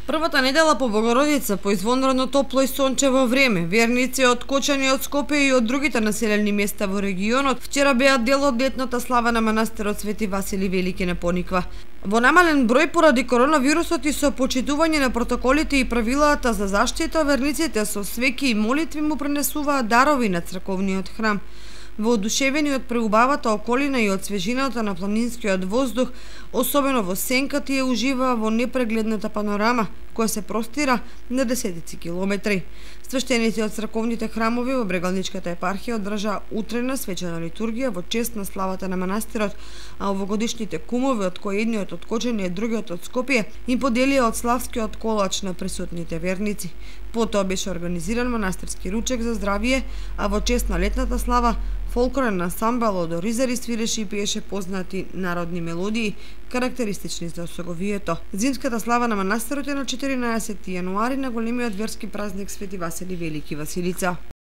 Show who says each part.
Speaker 1: Првата недела по Богородица, по извонредно топло и сончево време, верници од Кочани, од Скопје и од другите населени места во регионот вчера беа дел од летната слава на манастирот Свети Василий Велики на Пониква. Во намален број поради коронавирусот и со почитување на протоколите и правилата за заштита, верниците со свеќи и молитви му пренесуваат дарови на црковниот храм. Воодушевени од преубавата околина и од свежината на планинскиот воздух, особено во сенка, тие уживаа во непрегледната панорама, која се простира на десетици километри. Свештеници од црковните храмови во Брегалничката епархија одржаа утрена свечена литургија во чест на славата на манастирот, а овогодишните кумови, од кои едниот од Кочани и другиот од Скопје, им поделија од славскиот колач на присутните верници. Потоа беше организиран манастирски ручек за здравие, а во чест на летната слава фолклорен ансамбл од оризари свиреше и пиеше познати народни мелодии, карактеристични за Осоговието. Зимската слава на манастирот е на 14 јануари на големиот верски празник Свети Василий Велики Василица.